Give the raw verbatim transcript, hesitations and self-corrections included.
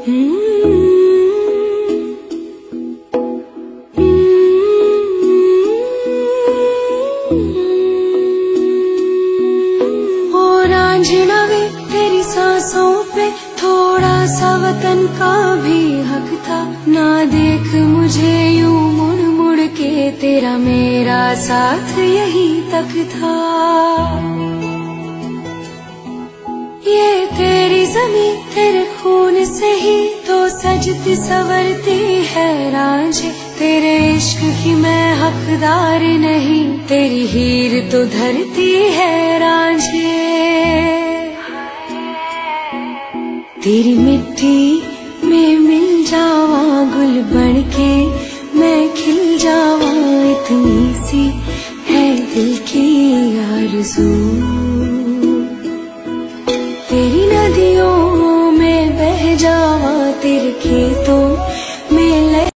रांझना वे तेरी सांसों पे थोड़ा सा वतन का भी हक था। ना देख मुझे यूं मुड़ मुड़ के, तेरा मेरा साथ यही तक था। ये तेरी ज़मीं तेरे खून से ही तो सजती संवरती है रांझे। तेरे इश्क की मैं हकदार नहीं, तेरी हीर तो धरती है रांझे। तेरी मिट्टी में मिल जावा गुल बनके, मैं खिल जावा, इतनी सी है दिल की आरज़ू।